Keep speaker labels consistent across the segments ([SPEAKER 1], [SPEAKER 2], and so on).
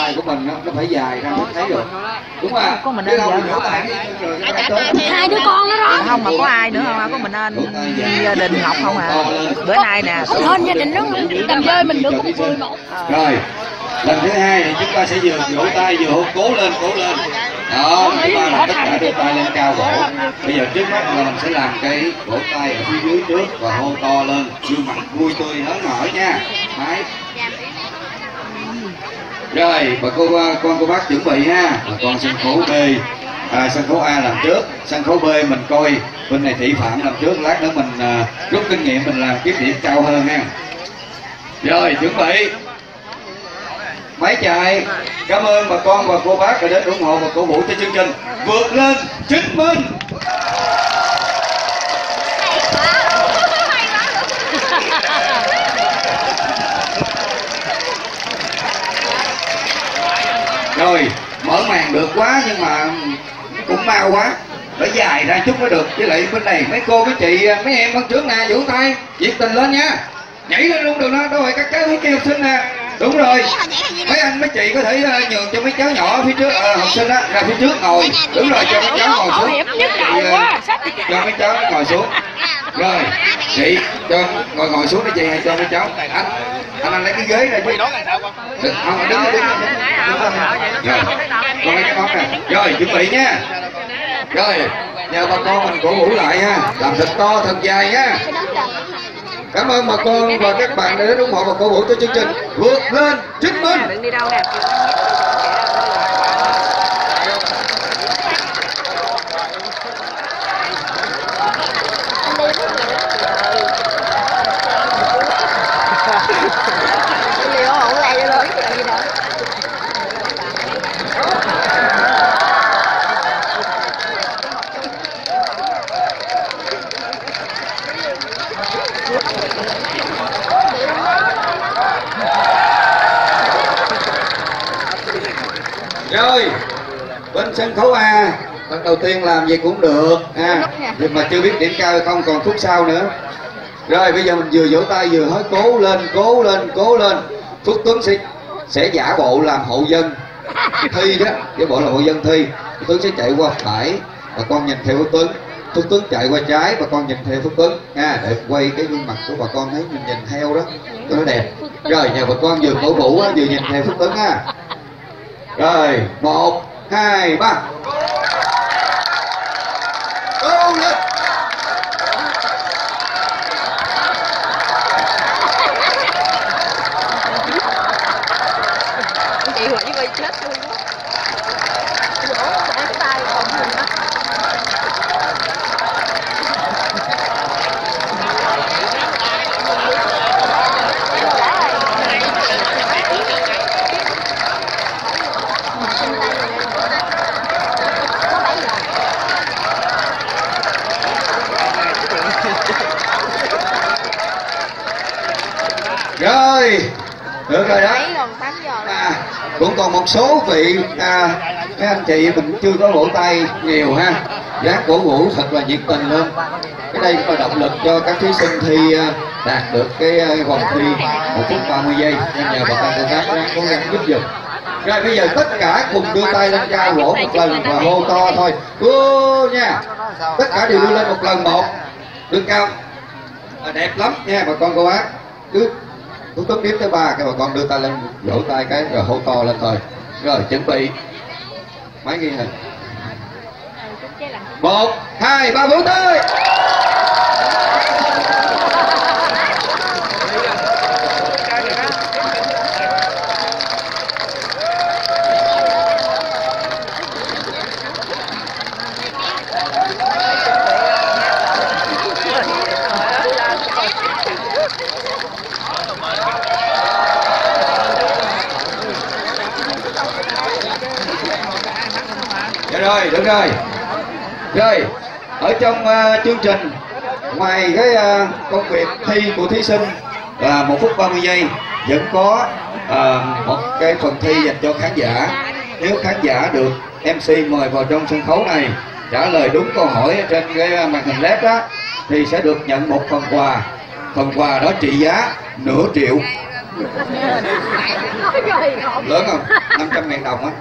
[SPEAKER 1] tay của mình nó phải dài ra mới thấy được, đúng không?
[SPEAKER 2] Có mình ơn vợ hai đứa con đó đó. Không mà có ai nữa không? Có mình ơn gia đình Ngọc không à? Bữa nay nè.
[SPEAKER 3] Không hên gia đình nó làm rơi mình được có 11.
[SPEAKER 1] Rồi lần thứ hai thì chúng ta sẽ vừa vỗ tay vừa hôn cố lên đó, chúng ta làm tất cả đưa tay lên cao vỗ. Bây giờ trước mắt là mình sẽ làm cái vỗ tay ở phía dưới trước và hôn to lên, gương mặt vui tươi hớn hở nha. Đấy. Rồi bà con cô bác chuẩn bị ha. Bà con sân khấu B, sân khấu A làm trước, sân khấu B mình coi bên này thị phạm làm trước, lát nữa mình rút kinh nghiệm mình làm kiếm điểm cao hơn ha. Rồi chuẩn bị máy chạy. Cảm ơn bà con và cô bác đã đến ủng hộ và cổ vũ cho chương trình Vượt Lên Chính Mình. Rồi mở màn được quá nhưng mà cũng mau quá, phải dài ra chút mới được. Với lại bên này mấy cô mấy chị mấy em con trước nè, vỗ tay nhiệt tình lên nha, nhảy lên luôn được đó. Đâu rồi các cháu mấy chị học sinh nè, đúng rồi, mấy anh mấy chị có thể nhường cho mấy cháu nhỏ phía trước học sinh á ra phía trước ngồi, đúng rồi, cho mấy cháu ngồi xuống, cho mấy cháu ngồi xuống. Rồi chị cho ngồi xuống đi chị, hay cho mấy cháu anh lấy cái ghế ra chứ không, đứng rồi con lấy cái món này. Rồi chuẩn bị nha. Rồi nhờ bà con mình cổ vũ lại ha, làm thật to thật dài nha. Cảm ơn bà con và các bạn đã đến ủng hộ và cổ vũ cho chương trình Vượt Lên Chính Mình. Rồi bên sân khấu A lần đầu tiên làm gì cũng được nhưng mà chưa biết điểm cao hay không, còn phút sau nữa. Rồi bây giờ mình vừa vỗ tay vừa nói cố lên. Phúc Tuấn sẽ giả bộ làm hậu dân thi đó, giả bộ là hậu dân thi. Phúc Tuấn sẽ chạy qua phải và con nhìn theo Phúc Tuấn, Phúc Tuấn chạy qua trái và con nhìn theo Phúc Tuấn nha, để quay cái gương mặt của bà con thấy mình nhìn theo đó cho nó đẹp. Rồi nhờ bà con vừa cổ vũ vừa nhìn theo Phúc Tuấn ha. Rồi 1 2 3 cố lên.
[SPEAKER 3] Chị Huệ với chết luôn đó. Cái tay còn mình đó.
[SPEAKER 1] Rồi được rồi đó. Cũng còn một số vị các anh chị mình chưa có vỗ tay nhiều ha, dáng cổ vũ thật là nhiệt tình lên. Cái đây cũng là động lực cho các thí sinh thi đạt được cái vòng thi 1 phút 30 giây, nên nhờ bà con cô bác cố gắng giúp giùm. Rồi bây giờ tất cả cùng đưa tay lên cao vỗ một lần và hô to thôi. Cô nha, tất cả đều đưa lên một lần một, đưa cao đẹp lắm nha bà con cô bác. Cứ Phúc Tuấn đếm tới 3 cái bà con đưa tay lên vỗ tay cái rồi hô to lên thôi. Rồi chuẩn bị máy ghi hình 1 2 3 vỗ tay. Rồi được rồi. Rồi ở trong chương trình, ngoài cái công việc thi của thí sinh là 1 phút 30 giây, vẫn có một cái phần thi dành cho khán giả. Nếu khán giả được MC mời vào trong sân khấu này trả lời đúng câu hỏi trên cái màn hình LED đó thì sẽ được nhận một phần quà. Phần quà đó trị giá nửa triệu Lớn không? 500.000 đồng á.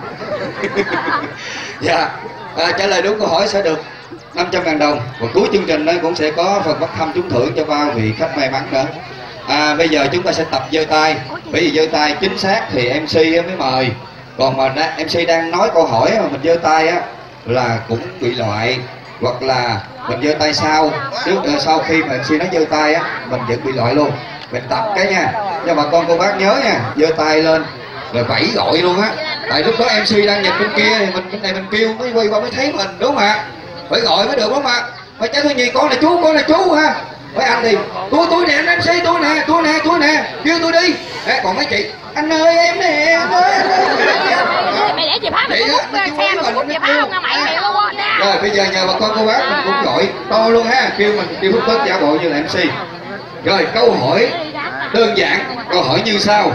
[SPEAKER 1] Dạ, trả lời đúng câu hỏi sẽ được 500.000 đồng. Và cuối chương trình đó cũng sẽ có phần bốc thăm trúng thưởng cho ba vị khách may mắn nữa. Bây giờ chúng ta sẽ tập giơ tay. Bởi vì giơ tay chính xác thì MC mới mời. Còn mà MC đang nói câu hỏi mà mình giơ tay á là cũng bị loại, hoặc là mình giơ tay sau sau khi mà MC nói giơ tay á mình vẫn bị loại luôn. Mình tập cái nha, cho bà con cô bác nhớ nha, giơ tay lên rồi vẫy gọi luôn á. Tại lúc đó MC đang nhìn bên kia thì mình bên này mình kêu mới quay qua mới thấy mình, đúng không ạ? Phải gọi mới được, đúng không ạ? Phải trái Thôi Nhi, con là chú ha. Mấy anh thì tôi nè, anh MC tôi nè, kêu tôi đi. Còn mấy chị anh ơi em nè, anh ơi.
[SPEAKER 3] Mày để chị Pháp mày có bút xe mà bút chị Pháp không nha mày mày luôn á.
[SPEAKER 1] Rồi bây giờ nhờ bà con cô bác mình cũng gọi to luôn ha, kêu mình kêu Phúc Tết giả bộ như là MC. Rồi câu hỏi đơn giản, câu hỏi như sau: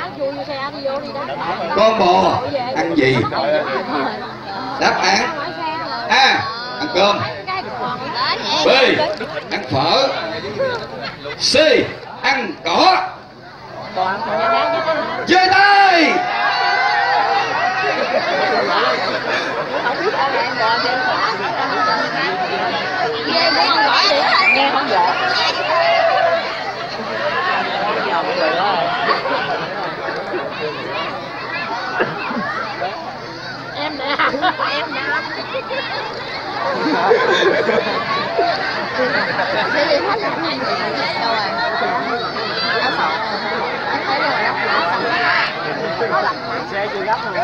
[SPEAKER 1] con bò ăn gì? Đáp án A ăn cơm, B ăn phở, C ăn cỏ. Chơi tay.
[SPEAKER 3] Nghe không rõ. Em nè, em nè.
[SPEAKER 2] Xe chưa gấp luôn.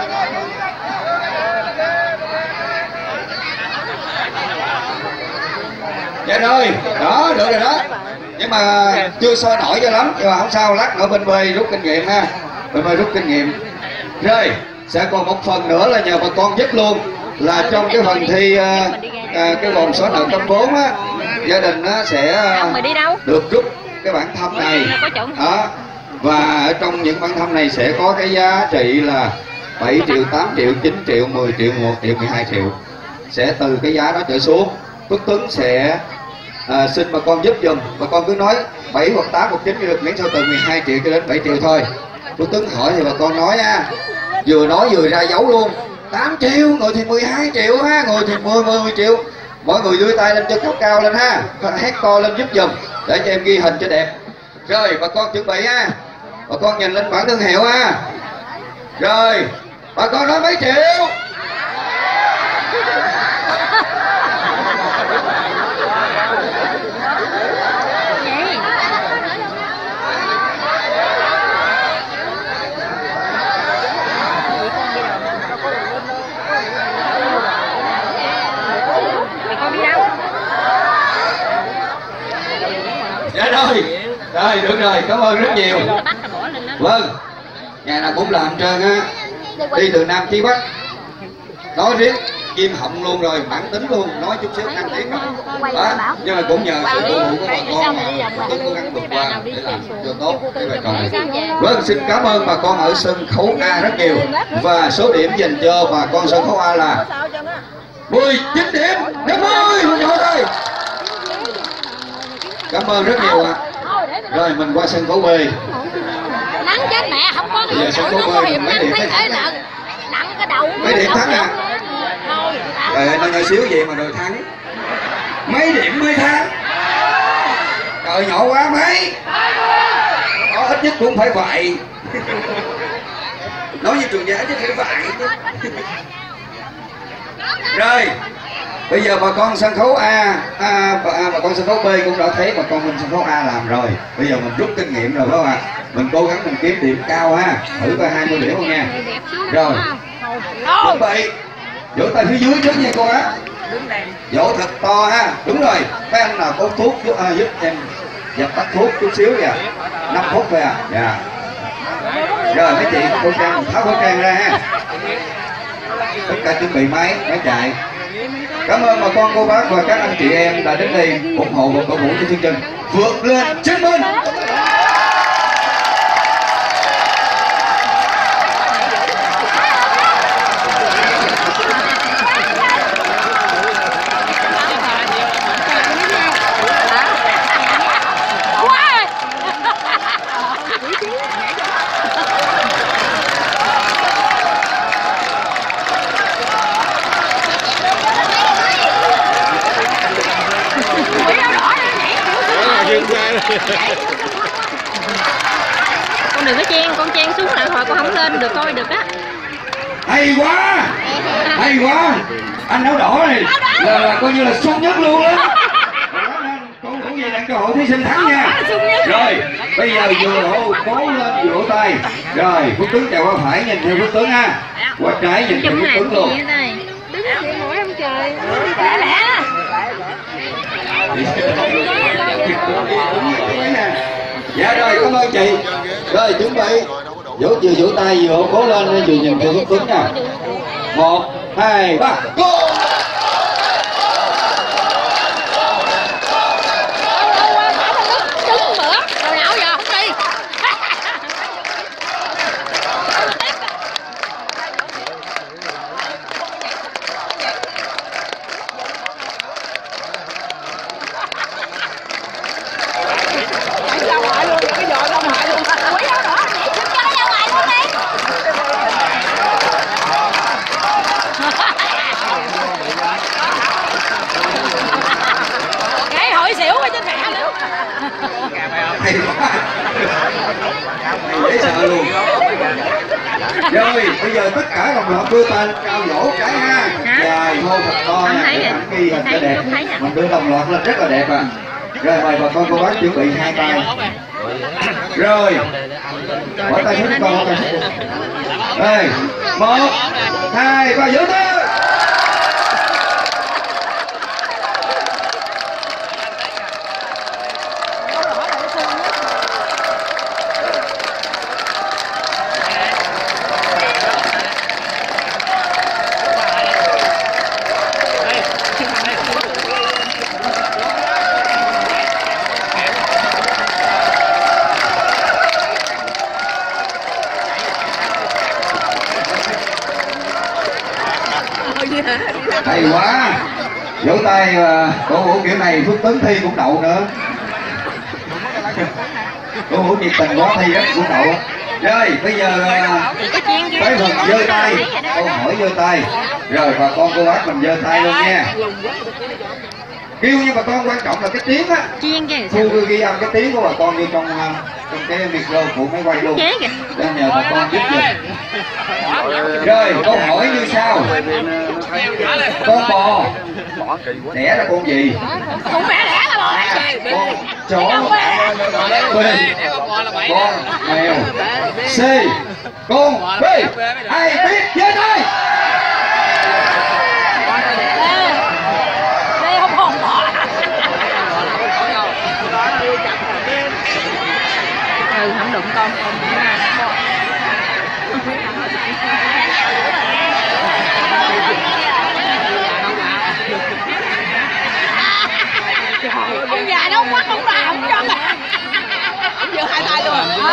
[SPEAKER 1] Dạ rồi, đó, được rồi đó. Nhưng mà chưa sôi nổi cho lắm, nhưng mà không sao, lát nữa bên B rút kinh nghiệm ha. Bên B rút kinh nghiệm. Rồi, sẽ còn một phần nữa là nhờ bà con giúp luôn. Là trong cái phần thi cái vòng số nợ cấp 4 á, gia đình á sẽ được rút cái bản thăm này. Đó. Và ở trong những bản thăm này sẽ có cái giá trị là 7 triệu, 8 triệu, 9 triệu, 10 triệu, 1 triệu, 12 triệu. Sẽ từ cái giá đó trở xuống. Phước Tuấn sẽ xin bà con giúp dùm. Bà con cứ nói 7 hoặc 8 hoặc 9 được, miễn sao từ 12 triệu cho đến 7 triệu thôi. Phước Tuấn hỏi thì bà con nói nha, vừa nói vừa ra dấu luôn. 8 triệu, người thì 12 triệu ha, người thì 10 triệu. Mọi người đưa tay lên cho cao cao lên ha, hét to lên giúp dùm để cho em ghi hình cho đẹp. Rồi bà con chuẩn bị ha, bà con nhìn lên bảng thương hiệu ha. Rồi bà con nói mấy triệu? Dạ rồi, được rồi, cảm ơn rất nhiều. Vâng, nhà nào cũng làm trơn á, đi từ Nam chí Bắc, nói riết Kim Họng luôn rồi, bản tính luôn, nói chút xíu 5 tiếng rồi. Đó, nhưng mà cũng nhờ sự cổ vũ của bà con mà tôi cố gắng vượt qua để làm cho tốt cái bài trò này. Vâng, xin cảm ơn bà con ở sân khấu A rất nhiều. Và số điểm dành cho bà con sân khấu A là 19 điểm. 50, thôi. Cảm ơn rất nhiều ạ. Rồi mình qua sân khấu B.
[SPEAKER 3] Nắng chết mẹ, không có gì sân khấu B mấy điểm thế nặng cái đầu.
[SPEAKER 1] Mấy điểm thắng à? Trời ơi, nó xíu vậy mà rồi thắng. Mấy điểm mới thắng? Trời nhỏ quá mấy. Đó, ít nhất cũng phải vậy. Nói như trường giá chứ phải vậy. Rồi bây giờ bà con sân khấu bà con sân khấu B cũng đã thấy bà con bên sân khấu A làm rồi. Bây giờ mình rút kinh nghiệm rồi phải không ạ? Mình cố gắng mình kiếm điểm cao ha. Thử coi 20 điểm không nha. Rồi chuẩn bị vỗ tay phía dưới trước nha cô á. Vỗ thật to ha. Đúng rồi, mấy anh nào có thuốc giúp em dập tắt thuốc chút xíu kìa. 5 phút thôi à. Dạ. Rồi mấy chị khẩu trang, tháo khẩu trang ra ha. Tất cả chuẩn bị máy chạy. Cảm ơn bà con cô bác và các anh chị em đã đến đây ủng hộ và cổ vũ cho chương trình Vượt Lên Chứng Minh.
[SPEAKER 2] Con đừng có con chen xuống lại hồi con không lên được coi được á.
[SPEAKER 1] Hay quá, hay quá. Anh áo đỏ này là coi như là xuất nhất luôn á. Cầu thủ về đặt cơ hội thí sinh thắng nha. Rồi bây giờ vừa cố lên vừa vỗ tay. Rồi Phước Tuấn chào qua phải nhìn theo Phước Tuấn ha, qua trái nhìn theo Phước Tuấn luôn.
[SPEAKER 3] Đứng chị mỗi ông trời lẹ lẹ.
[SPEAKER 1] Dạ rồi cảm ơn chị. Rồi chuẩn bị vừa vỗ tay vừa cố lên vừa nhìn theo Phước Tuấn nha. 1, 2, 3 go. Dễ sợ luôn. Rồi bây giờ tất cả đồng loạt đưa tay cao vỗ cái ha. Dài thô thật to nha, ghi hình cho đẹp. Mình đưa đồng loạt lên rất là đẹp à. Rồi mời bà con cô bác chuẩn bị hai tay. Rồi bỏ tay xuống con, bỏ tay xuống. Rồi 1, 2, 3 vỗ tay. Hay quá, vỗ tay cổ vũ kiểu này Phước Tuấn thi cũng đậu nữa. Cổ vũ nhiệt tình quá thi cũng đậu. Rồi bây giờ tới phần giơ tay, câu hỏi giơ tay. Rồi bà con cô bác mình giơ tay luôn nha. Kêu như bà con quan trọng là cái tiếng á. Thu ghi âm cái tiếng của bà con vô trong cái micro của máy quay luôn. Nên nhờ bà con giúp giùm. Rồi câu hỏi như sau. Con bò đẻ ra con gì?
[SPEAKER 3] Con mẹ đẻ ra bò.
[SPEAKER 1] Con chó. B, con mèo. C, con B. Ai biết giơ tay.
[SPEAKER 3] Đây không còn bò.
[SPEAKER 2] Không đụng con
[SPEAKER 3] ông già nó quắt ông bà không cho mẹ. Ông giơ hai tay luôn.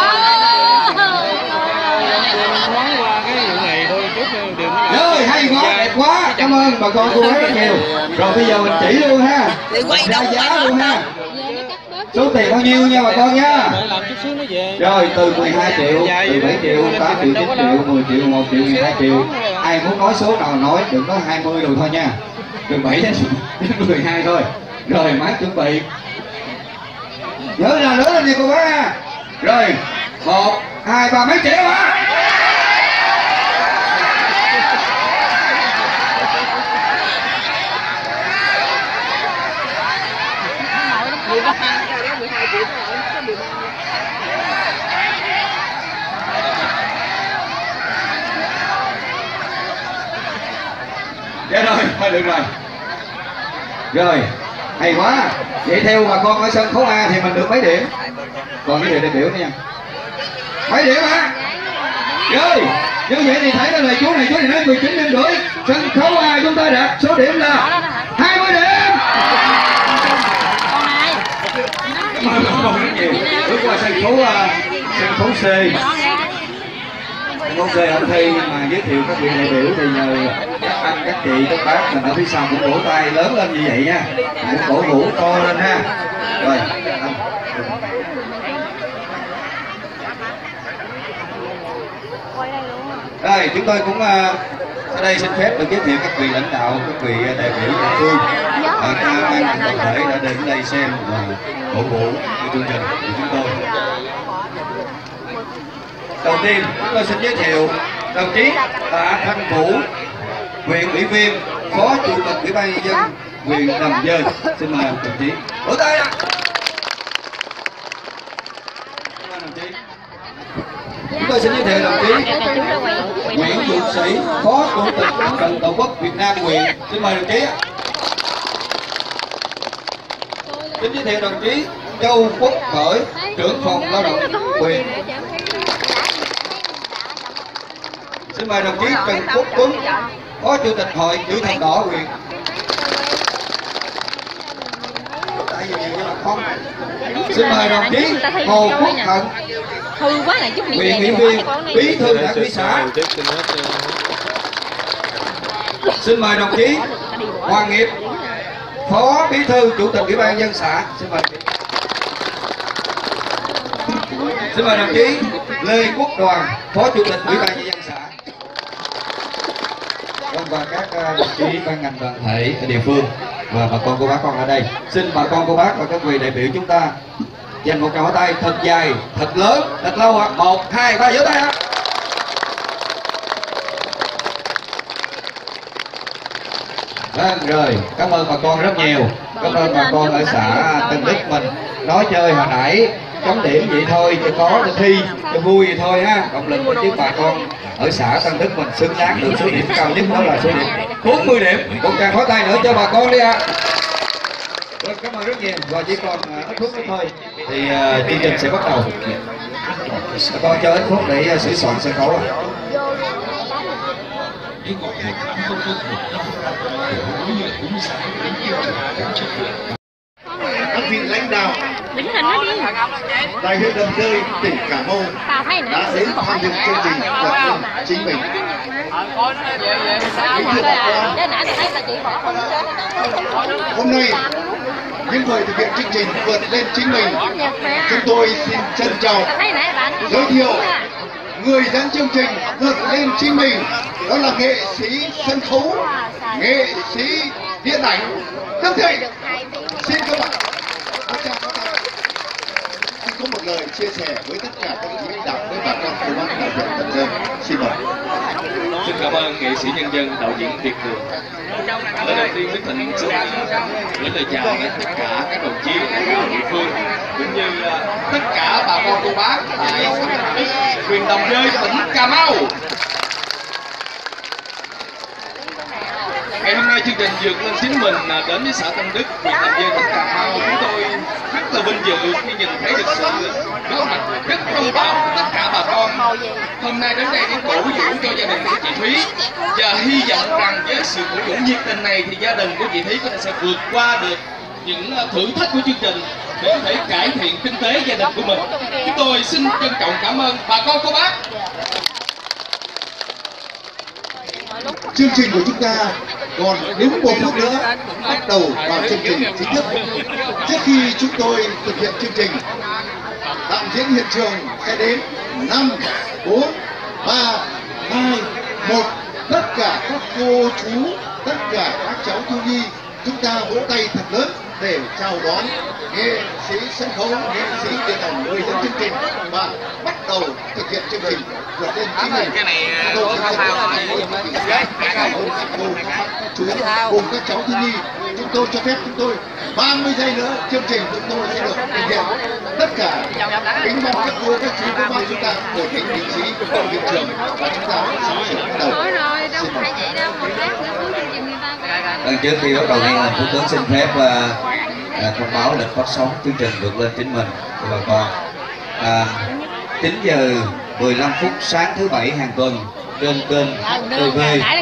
[SPEAKER 1] Rồi hay quá, đẹp quá, cảm ơn bà con cô bác rất nhiều. Rồi bây giờ mình chỉ luôn ha, ra giá luôn ha. Số tiền bao nhiêu nha bà con nha. Rồi từ 12 triệu, từ 7 triệu, 8 triệu, 9 triệu, 10 triệu, 1 triệu, 12 triệu. Ai muốn nói số nào nói, đừng nói 20 rồi thôi nha. Từ 7 đến 12 thôi. Rồi máy chuẩn bị. Nhớ là nữa lên đi cô bác ha. Rồi 1, 2, 3 mấy triệu hả? Dạ rồi, thôi được rồi. Rồi, hay quá. Vậy theo bà con ở sân khấu A thì mình được mấy điểm? Còn cái điều đại biểu nữa nha. Mấy điểm hả? Rồi, như vậy thì thấy là chú này nói 19 điểm rưỡi. Sân khấu A chúng ta đạt số điểm là 20 điểm. Cảm ơn bà con rất nhiều. Bước qua sân khấu C. Sân khấu C ông thi nhưng mà giới thiệu các vị đại biểu thì nhờ các anh các chị các bác mình ở phía sau cũng vỗ tay lớn lên như vậy nha, cũng cổ vũ to lên ha. Rồi anh. Rồi chúng tôi cũng Ở đây xin phép được giới thiệu các vị lãnh đạo, các vị đại biểu địa phương, các ban toàn thể đã đến đây xem và cổ vũ chương trình của chúng tôi. Đầu tiên chúng tôi xin giới thiệu đồng chí Tạ Thanh Vũ, huyện ủy viên, phó chủ tịch ủy ban nhân dân huyện Đầm Dơi. Xin mời đồng chí. Vỗ tay ạ. Chúng tôi xin giới thiệu đồng chí Nguyễn Dũng Sĩ, phó chủ tịch Mặt trận Tổ quốc Việt Nam huyện. Xin mời đồng chí. Xin giới thiệu đồng chí Châu Quốc Khởi, trưởng phòng lao động huyện. Xin mời đồng chí Trần Quốc Tuấn, phó chủ tịch hội chữ thập đỏ huyện. Xin mời đồng chí Hồ Quốc Thận, huyện ủy viên, bí thư đảng ủy xã. Xin mời đồng chí Hoàng Nghiệp, phó bí thư chủ tịch ủy ban nhân dân xã. Xin mời. Xin mời đồng chí Lê Quốc Đoàn, phó chủ tịch ủy ban nhân dân xã. Và các đồng chí ban ngành đoàn thể ở địa phương và bà con cô bác con ở đây, xin bà con cô bác và các vị đại biểu chúng ta dành một tràng pháo tay thật dài, thật lớn, thật lâu ạ. 1, 2, 3, vỗ tay ạ. Vâng, rồi, cảm ơn bà con rất nhiều. Cảm ơn bà con ở xã Tân Đức mình. Nói chơi hồi nãy chấm điểm vậy thôi, cho có thi cho vui vậy thôi ha. Động lực của chứ bà con ở xã Tân Đức mình xứng đáng được số điểm cao nhất, đó là số điểm 40 điểm. Một tràng pháo tay nữa cho bà con đi ạ. Vâng, cảm ơn rất nhiều. Và chỉ còn ít phút nữa thôi thì chương trình sẽ bắt đầu. Bà con cho ít phút để sửa soạn sân khấu ạ.
[SPEAKER 4] Các vị lãnh đạo đại huyện Đầm Dơi, tỉnh Cà Mau đã đến tham dự chương trình Vượt Lên Chính Mình. Hôm nay, những người thực hiện chương trình Vượt Lên Chính Mình, chúng tôi xin trân trọng giới thiệu người dẫn chương trình Vượt Lên Chính Mình, đó là nghệ sĩ sân khấu, nghệ sĩ điện ảnh Đức Thịnh. Xin các bạn có một lời chia sẻ với tất cả các vị lãnh đạo, với bà con cô bác đại diện Đầm Dơi. Xin mời.
[SPEAKER 5] Xin cảm ơn nghệ sĩ nhân dân đạo diễn Việt Cường. Lời đầu tiên Đức Thịnh xin gửi lời chào đến tất cả các đồng chí lãnh đạo địa phương cũng như tất cả bà con cô bác tại huyện Đầm Dơi, tỉnh Cà Mau. Ngày hôm nay chương trình Vượt Lên Chính Mình đến với xã Tân Đức, huyện Đầm Dơi, tỉnh Cà Mau. Chúng tôi rất là vinh dự khi nhìn thấy được sự góp mặt rất đông đảo của tất cả bà con hôm nay đến đây để cổ vũ cho gia đình của chị Thúy, và hy vọng rằng với sự cổ vũ nhiệt tình này thì gia đình của chị Thúy có thể sẽ vượt qua được những thử thách của chương trình để có thể cải thiện kinh tế gia đình của mình. Chúng tôi xin trân trọng cảm ơn bà con cô bác.
[SPEAKER 4] Chương trình của chúng ta còn đúng 1 phút nữa bắt đầu vào chương trình chính thức. Trước khi chúng tôi thực hiện chương trình, đạo diễn hiện trường sẽ đến 5, 4, 3, 2, 1. Tất cả các cô chú, tất cả các cháu thiếu nhi, chúng ta vỗ tay thật lớn để chào đón nghệ sĩ sân khấu, nghệ sĩ điện ảnh, người dẫn chương trình và bắt đầu thực hiện chương trình Vượt Lên Chính Mình.
[SPEAKER 5] Cái này
[SPEAKER 4] tôi xin cảm ơn cô, các chú cùng các cháu thiếu nhi. Chúng tôi cho phép chúng tôi 30 giây nữa chương trình chúng tôi sẽ được thực hiện. Tất cả kính mong các cô, các chú, các bác chúng ta ổn định vị trí của hiện trường và chúng ta sẽ bắt đầu.
[SPEAKER 1] Trước khi bắt đầu nghe, Thủ tướng xin phép thông báo lịch phát sóng chương trình Vượt Lên Chính Mình của bà con. 9 giờ 15 phút sáng thứ Bảy hàng tuần trên kênh TV.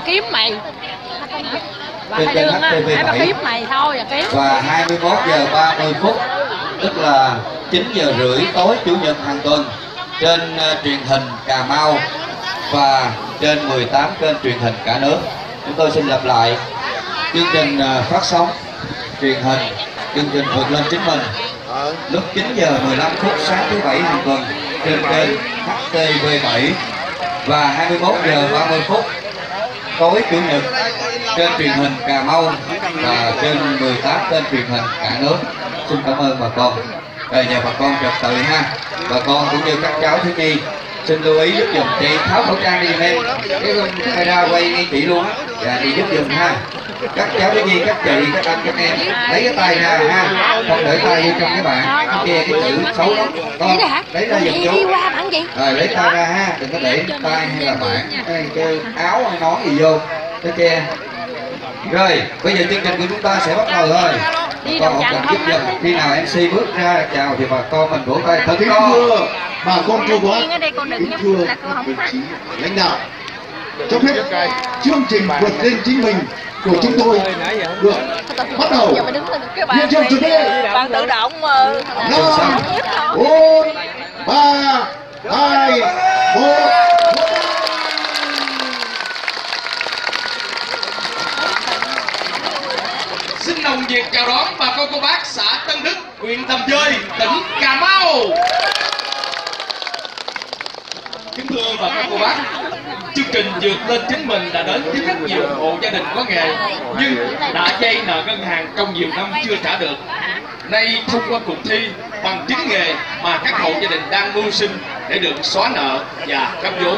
[SPEAKER 1] Trên kênh HTV7 và 21 giờ 30 phút tức là 9 giờ rưỡi tối Chủ nhật hàng tuần trên truyền hình Cà Mau và trên 18 kênh truyền hình cả nước. Chúng tôi xin lặp lại chương trình phát sóng truyền hình chương trình Vượt Lên Chính Mình lúc 9 giờ 15 phút sáng thứ Bảy hàng tuần trên kênh HTV7 và 21 giờ 30 phút tối chủ nhật trên truyền hình Cà Mau và trên 18 kênh truyền hình cả nước. Xin cảm ơn bà con. Rồi nhờ bà con trật tự ha. Bà con cũng như các cháu thiếu nhi xin lưu ý giúp dùm chị tháo khẩu trang đi giùm em. Cái camera quay ngay chị luôn á. Dạ chị giúp dùm ha. Các cháu thiếu nhi, các chị, các anh, các em lấy cái tay ra ha, không để tay vô trong cái bảng kia cái chữ xấu lắm. Con lấy ra giùm chú. Rồi lấy tay ra ha, đừng có để tay hay là bảng hay cái áo hay nón gì vô cái che. Rồi bây giờ chương trình của chúng ta sẽ bắt đầu thôi. Con không cần giúp dùm. Khi nào MC bước ra chào thì bà con mình vỗ tay thật to.
[SPEAKER 4] Bà con cô bác, kính thưa đồng chí lãnh đạo, cho phép chương trình vượt lên chính mình của chúng tôi được bắt đầu. Hiện trường chuẩn bị.
[SPEAKER 2] Bạn tự động mà.
[SPEAKER 4] 5, 4, 3, 2, 1.
[SPEAKER 5] Xin nồng nhiệt chào đón bà con cô bác xã Tân Đức, huyện Đầm Dơi, tỉnh Cà Mau. Kính thưa bà con cô bác, chương trình vượt lên chính mình đã đến với rất nhiều hộ gia đình có nghề nhưng đã vay nợ ngân hàng trong nhiều năm chưa trả được. Nay thông qua cuộc thi bằng chính nghề mà các hộ gia đình đang mưu sinh để được xóa nợ và cấp vốn.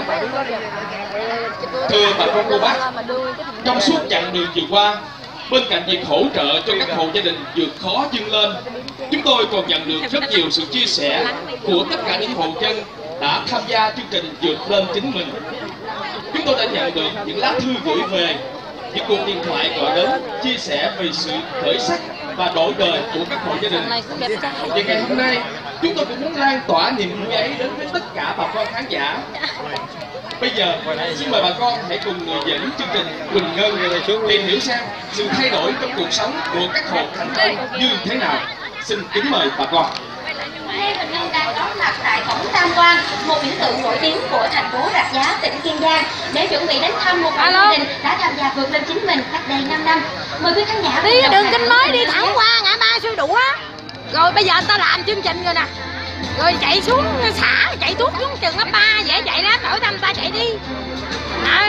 [SPEAKER 5] Thưa bà con cô bác, trong suốt chặng đường vừa qua, bên cạnh việc hỗ trợ cho các hộ gia đình vượt khó vươn lên, chúng tôi còn nhận được rất nhiều sự chia sẻ của tất cả những hộ dân đã tham gia chương trình vượt lên chính mình. Chúng tôi đã nhận được những lá thư gửi về, những cuộc điện thoại gọi đến chia sẻ về sự khởi sắc và đổi đời của các hộ gia đình. Và ngày hôm nay, chúng tôi cũng muốn lan tỏa niềm vui ấy đến với tất cả bà con khán giả. Bây giờ, xin mời bà con hãy cùng người dẫn chương trình Quỳnh Ngân tìm hiểu xem sự thay đổi trong cuộc sống của các hộ thành công như thế nào. Xin kính mời bà con.
[SPEAKER 3] Quỳnh Ngân đang có mặt tại cổng Tam Quan, một biểu tượng nổi tiếng của thành phố Rạch Giá, tỉnh Kiên Giang, để chuẩn bị đến thăm một hộ gia đình đã tham gia vượt lên chính mình cách đây 5 năm. Mời quý khán giả
[SPEAKER 6] đi đường Kinh Mới đi thẳng qua ngã ba Xuôi Đũa, rồi bây giờ người ta làm chương trình rồi nè, rồi chạy xuống xã, chạy tuốt xuống trường ấp 3, dễ chạy đó, hỏi thăm ta chạy đi. Đó.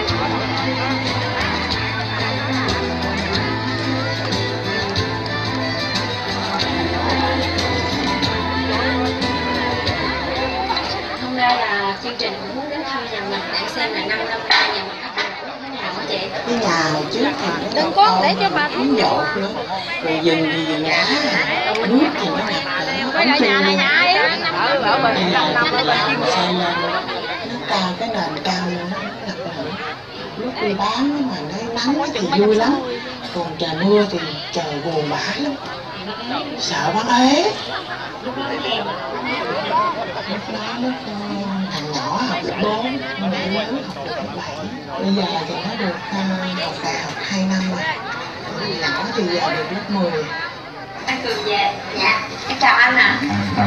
[SPEAKER 3] Hôm nay là chương trình cũng muốn đến thăm nhà mình để xem là 5 năm qua nhà mình phát triển như thế nào hả chị?
[SPEAKER 7] Cái nhà hồi trước thì
[SPEAKER 6] đừng có để cho bà thấy
[SPEAKER 7] dột nữa, rồi dừng thì dừng ngã, nước thì nó ngập
[SPEAKER 6] rồi ở nhà là nhà ai á? Ở bên năm
[SPEAKER 7] xây lên nó cao, cái nền cao lên nó ngập nữa. Lúc đi bán mà thấy nắng thì vui lắm, còn trời mưa thì trời buồn bã lắm, sợ bắn ế. Lúc đó lúc thằng nhỏ học lớp 4, mẹ lớn học lớp 7, bây giờ thì nó được học đại học 2 năm rồi, nhỏ thì giờ được lớp 10.
[SPEAKER 3] Anh Cường về. Dạ, em chào anh ạ.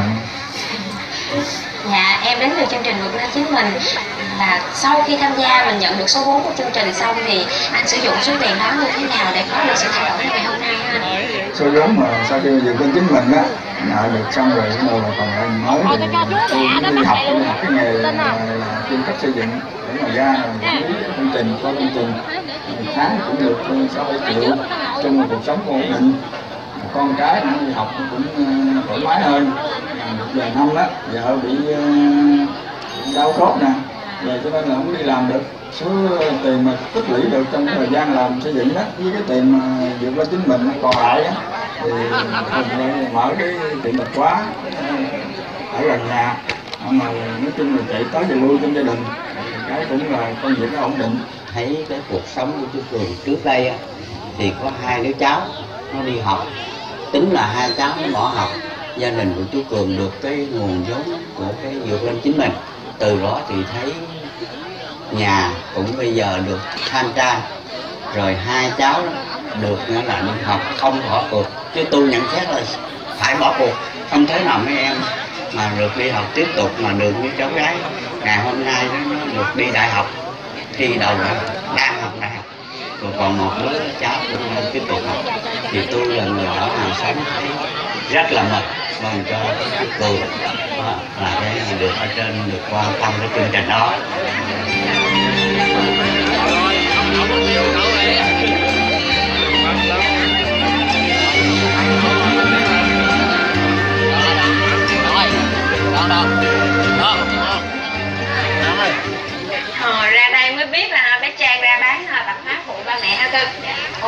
[SPEAKER 3] Dạ, em đến từ chương trình vượt lên chính mình là sau khi tham gia mình nhận được số vốn của chương trình xong thì anh sử dụng số tiền đó như thế nào để có được sự thay đổi ngày hôm nay anh?
[SPEAKER 8] Số vốn mà sau khi vượt lên chính mình á, nợ được xong rồi bắt đầu là còn lại mới thì tôi đi học cái nghề là chuyên cấp xây dựng để mà ra quản lý công trình, có công trình một tháng cũng được 6-7 triệu, chung là cuộc sống ổn định, con cái nó đi học cũng thoải mái hơn. Vài năm đó vợ bị đau khớp nè, về cho nên là không đi làm được. Số tiền mà tích lũy được trong thời gian làm xây dựng đó với cái tiền mà vượt lên chính mình còn lại á thì mình mở cái tiệm bách hóa ở gần nhà, mà nói chung là chạy tới về lui trong gia đình, cái cũng là công việc nó ổn định.
[SPEAKER 9] Thấy cái cuộc sống của chú Cường trước đây á, thì có 2 đứa cháu nó đi học, tính là 2 cháu nó bỏ học, gia đình của chú Cường được cái nguồn vốn của cái vượt lên chính mình. Từ đó thì thấy nhà cũng bây giờ được khang trang, rồi 2 cháu được nữa là đi học không bỏ cuộc, chứ tôi nhận xét là phải bỏ cuộc, không thể nào mấy em mà được đi học tiếp tục mà được với cháu gái ngày hôm nay nó được đi đại học, thi đầu đang học đại học, rồi còn một đứa cháu cũng đang tiếp tục học, thì tôi là người ở hàng xóm thấy rất là mừng cho chú Cường là cái được ở trên được quan tâm cái chương trình đó.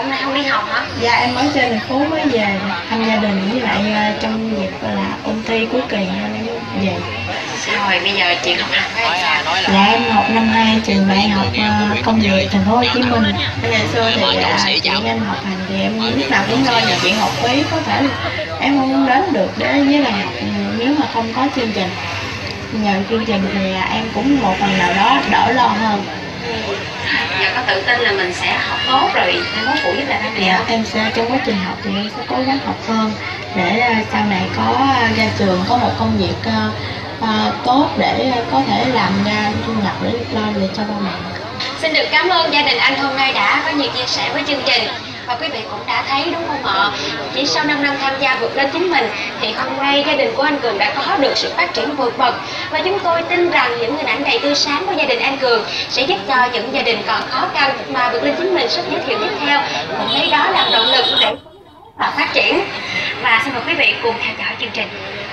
[SPEAKER 3] hôm nay không đi học hả?
[SPEAKER 7] Dạ em mới trên thành phố mới về thăm gia đình, với lại trong dịp là ôn thi cuối kỳ nên em về.
[SPEAKER 3] Rồi bây giờ chuyện học hành của em sao?
[SPEAKER 7] Dạ em học năm 2 trường đại học công nghiệp thành phố Hồ Chí Minh. Ngày xưa thì chuyện em học hành thì em lúc nào cũng lo về chuyện học phí, có thể em không đến được để với là học nếu mà không có chương trình. Nhờ chương trình thì em cũng một phần nào đó đỡ lo hơn.
[SPEAKER 3] Giờ có tự tin là mình sẽ học tốt rồi mai mốt phụ giúp lại ba mẹ.
[SPEAKER 7] Dạ em sẽ trong quá trình học thì em sẽ cố gắng học hơn để sau này có ra trường có một công việc tốt để có thể làm ra thu nhập để lo về cho ba mẹ.
[SPEAKER 3] Xin được cảm ơn gia đình anh hôm nay đã có nhiều chia sẻ với chương trình. Và quý vị cũng đã thấy đúng không ạ? Chỉ sau 5 năm tham gia vượt lên chính mình thì hôm nay gia đình của anh Cường đã có được sự phát triển vượt bậc. Và chúng tôi tin rằng những hình ảnh đầy tươi sáng của gia đình anh Cường sẽ giúp cho những gia đình còn khó khăn mà vượt lên chính mình sắp giới thiệu tiếp theo cũng lấy đó làm động lực để và phát triển. Và xin mời quý vị cùng theo dõi chương trình.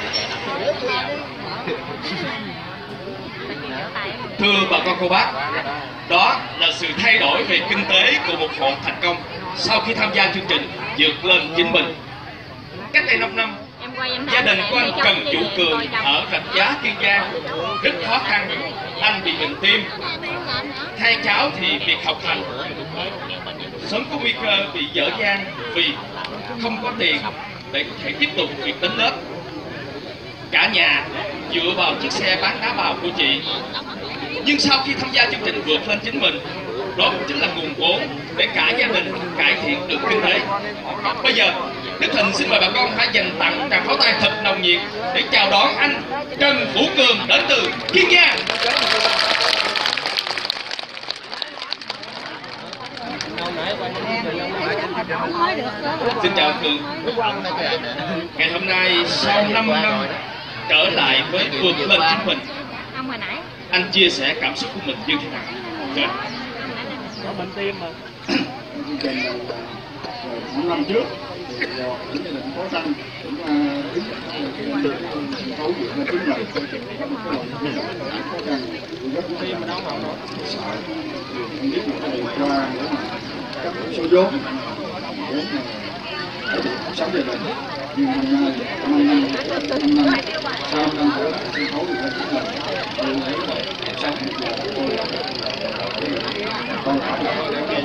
[SPEAKER 5] Thưa bà con cô bác, đó là sự thay đổi về kinh tế của một hộ thành công sau khi tham gia chương trình vượt lên chính mình. Cách đây 5 năm, gia đình của anh Trần Vũ Cường ở Rạch Giá, Kiên Giang rất khó khăn. Anh bị bệnh tim, hai cháu thì việc học hành sớm có nguy cơ bị dở dang vì không có tiền để có thể tiếp tục việc đến lớp. Cả nhà dựa vào chiếc xe bán đá bào của chị. Nhưng sau khi tham gia chương trình vượt lên chính mình, đó cũng chính là nguồn vốn để cả gia đình cải thiện được kinh tế. Bây giờ, Đức Thịnh xin mời bà con hãy dành tặng tràng pháo tay thật nồng nhiệt để chào đón anh Trần Vũ Cường đến từ Kiên Giang. Xin chào Cường. Ngày hôm nay sau 5 năm trở lại với vượt lên chính mình, anh chia sẻ cảm xúc của mình như thế nào?
[SPEAKER 8] Có bệnh tim mà. Khoảng năm trước thì những gia đình khó khăn cũng thấu vượt lên chính mình. Khó khăn rất là sợ. Không biết là điều qua để mà cấp số vốn để cải thiện cuộc sống gia đình. Nhưng hôm nay 5 năm sau 5 năm nữa sân khấu vượt lên chính mình. Tôi thấy là cuộc sống bây giờ của tôi con phải là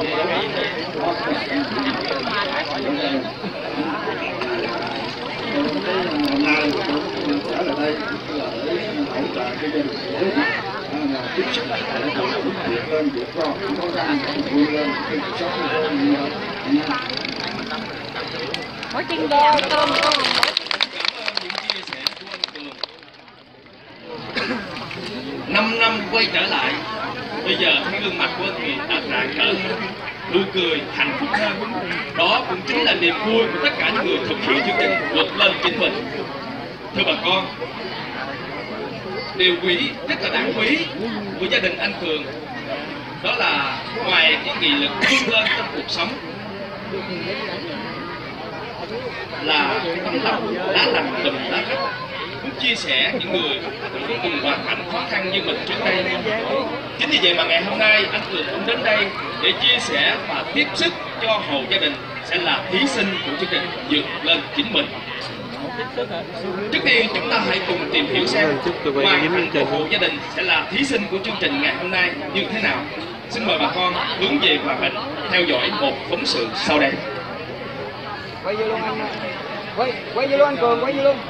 [SPEAKER 8] hôm nay tôi trở lại đây là để hỗ trợ cho gia đình là tiếp sức để vượt lên vượt qua những khó khăn vươn lên cái cuộc sống của mình.
[SPEAKER 6] Mỗi chân gà cơm con.
[SPEAKER 5] 5 năm quay trở lại, bây giờ thấy gương mặt của anh Cường đã rạng rỡ, nụ cười hạnh phúc hơn. Đó cũng chính là niềm vui của tất cả những người thực hiện chương trình vượt lên chính mình. Thưa bà con, điều quý rất là đáng quý của gia đình anh Cường đó là ngoài cái nghị lực vươn lên trong cuộc sống là tấm lòng lá lành đùm lá rách, muốn chia sẻ những người cùng hoàn cảnh khó khăn như mình trước đây. Chính vì vậy mà ngày hôm nay anh Cường cũng đến đây để chia sẻ và tiếp sức cho hộ gia đình sẽ là thí sinh của chương trình vượt lên chính mình. Trước tiên chúng ta hãy cùng tìm hiểu xem hoàn cảnh của hộ gia đình sẽ là thí sinh của chương trình ngày hôm nay như thế nào. Xin mời bà con hướng về màn hình theo dõi một phóng sự sau đây.
[SPEAKER 10] Quay vô luôn anh. Quay vô luôn anh Cường, quay vô luôn.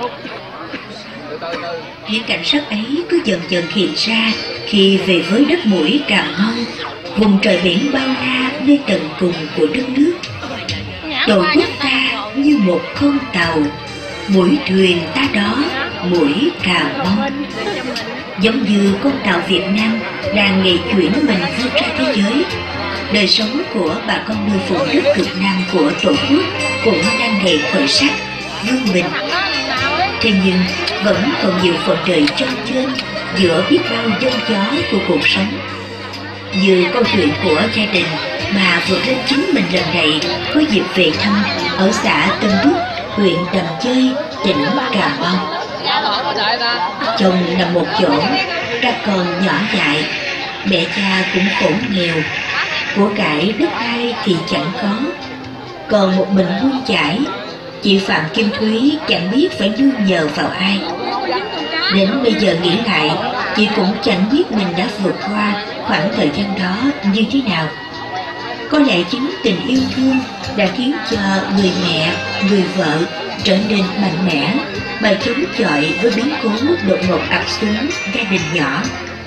[SPEAKER 11] Những cảnh sắc ấy cứ dần dần hiện ra khi về với đất mũi Cà Mau, vùng trời biển bao la nơi tận cùng của đất nước. Tổ quốc ta như một con tàu, mũi thuyền ta đó mũi Cà Mau. Giống như con tàu Việt Nam đang ngày chuyển mình vươn ra thế giới, đời sống của bà con nơi vùng đất cực Nam của Tổ quốc cũng đang ngày khởi sắc vươn mình. Thế nhưng vẫn còn nhiều phần đời trơn trơn giữa biết bao giông gió của cuộc sống. Như câu chuyện của gia đình bà vượt lên chính mình lần này có dịp về thăm ở xã Tân Đức, huyện Đầm Chơi, tỉnh Cà Mau. Chồng nằm một chỗ, các con nhỏ dại, mẹ cha cũng khổ nghèo. của cải đất đai thì chẳng có, còn một mình Hương Chải, chị Phạm Kim Thúy chẳng biết phải nương nhờ vào ai. Đến bây giờ nghĩ lại, chị cũng chẳng biết mình đã vượt qua khoảng thời gian đó như thế nào. Có lẽ chính tình yêu thương đã khiến cho người mẹ, người vợ trở nên mạnh mẽ mà chống chọi với biến cố đột ngột ập xuống gia đình nhỏ.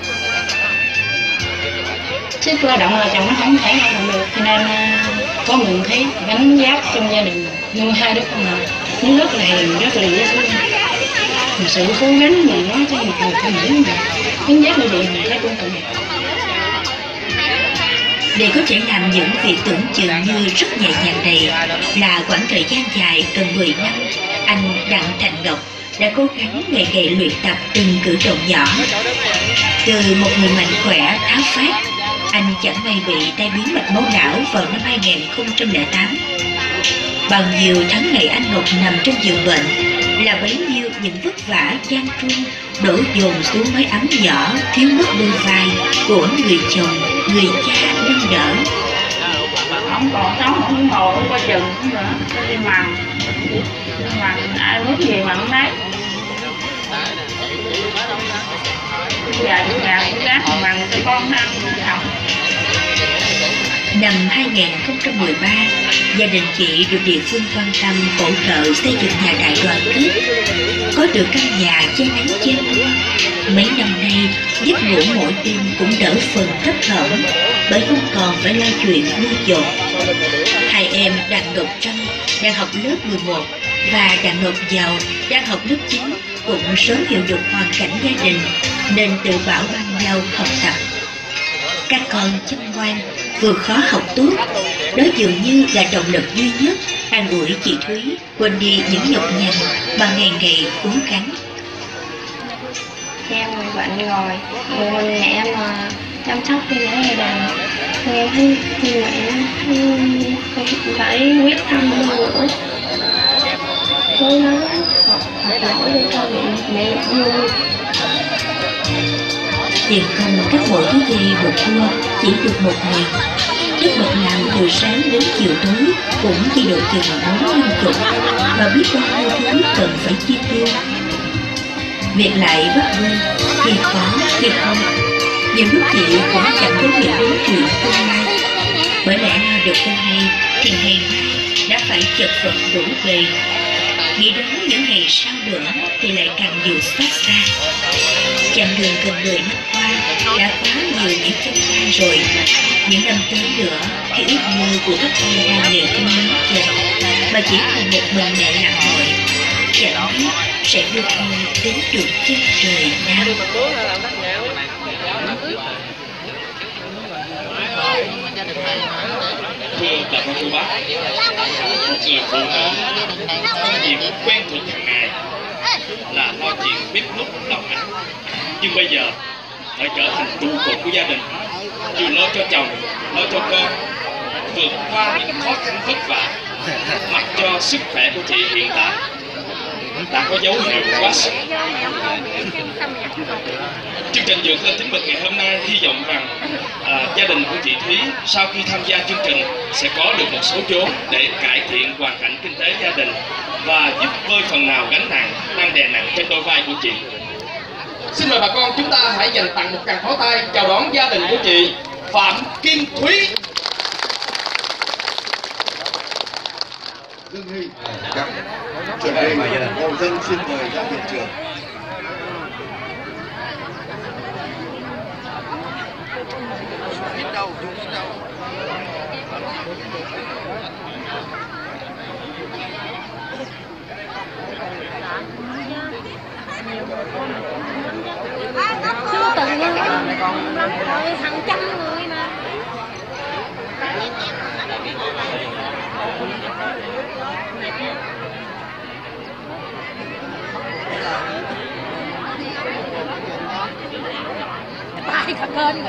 [SPEAKER 12] Sức lao động là chồng nó không thể lao động được, cho nên có mình thấy gánh vác trong gia đình nuôi hai đứa con nào nó rất là hiền, rất là dễ thương. Một sự cố gắng mà nói cho một người phụ nữ mà gánh vác như vậy mình thấy cũng tội nghiệp.
[SPEAKER 11] Để có thể làm những việc tưởng chừng như rất nhẹ nhàng này là quãng thời gian dài gần 10 năm, anh Đặng Thành Ngọc đã cố gắng ngày ngày luyện tập từng cử động nhỏ. Từ một người mạnh khỏe, tháo phát, anh chẳng may bị tai biến mạch máu não vào năm 2008. Bao nhiêu tháng ngày anh Ngọc nằm trong giường bệnh là bấy nhiêu những vất vả gian truân đổ dồn xuống mái ấm nhỏ thiếu mất đôi vai của người chồng, người cha nâng đỡ.
[SPEAKER 12] Không còn sống, không ngồi, không có chừng nữa, đi mặn, ai muốn gì mà không lấy. Giờ nhà cũng rác mặn cho con ăn học.
[SPEAKER 11] Năm 2013, gia đình chị được địa phương quan tâm hỗ trợ xây dựng nhà đại đoàn kết, có được căn nhà che nắng che mưa. Mấy năm nay, giấc ngủ mỗi đêm cũng đỡ phần thấp thỏm bởi không còn phải lo chuyện mưa dột. Hai em Đặng Ngọc Trâm đang học lớp 11 và Đặng Ngọc Giàu đang học lớp 9 cũng sớm hiểu được hoàn cảnh gia đình nên tự bảo ban nhau học tập. Các con chăm ngoan, vừa khó học tốt, đó dường như là động lực duy nhất an ủi chị Thúy quên đi những nhọc nhằn mà ngày ngày cố gắng.
[SPEAKER 12] Em bệnh rồi, mình mẹ mà chăm sóc cho mẹ gia đình, em thấy mẹ phải quyết tâm nữa, cố gắng học nổi để cho mẹ vui.
[SPEAKER 11] Tiền không các mỗi thứ gì một thua chỉ được một ngày. Tất bật làm từ sáng đến chiều tối cũng chỉ độ chừng 4-50, và biết bao nhiêu thứ cần phải chi tiêu. Việc lại bất vui, thì có, thì không. Nhiều lúc chị cũng chẳng có nghĩ đến chuyện tương lai. Bởi lẽ lo được hôm nay thì ngày mai đã phải chật vật đổ về. Nghĩ đến những ngày sau nữa thì lại càng nhiều xót xa. Chặng đường gần 10 năm qua đã quá nhiều những chân gai rồi. Những năm tới nữa, khi ước mơ của các con đang liền trong lớn dần, mà chỉ còn một mình mẹ làm mọi, chẳng biết sẽ đưa con đến được chân trời nào.
[SPEAKER 5] Thưa bà con cô bác, một người phụ nữ có việc quen thuộc hàng ngày là lo chuyện bếp núc đầu ăn, nhưng bây giờ phải trở thành trụ cột của gia đình, vừa lo cho chồng, lo cho con, vượt qua những khó khăn vất vả, mặc cho sức khỏe của chị hiện tại đã có dấu hiệu quá sức. Chương trình Vượt Lên Chính Mình ngày hôm nay hy vọng rằng gia đình của chị Thúy sau khi tham gia chương trình sẽ có được một số vốn để cải thiện hoàn cảnh kinh tế gia đình và giúp vơi phần nào gánh nặng đang đè nặng trên đôi vai của chị. Xin mời bà con chúng ta hãy dành tặng một tràng pháo tay chào đón gia đình của chị Phạm Kim Thúy.
[SPEAKER 4] Dương Huy, chuẩn bị hộ dân xin mời ra hiện trường.
[SPEAKER 6] Chưa từng luôn, rồi hàng trăm người mà. Ai cả kênh.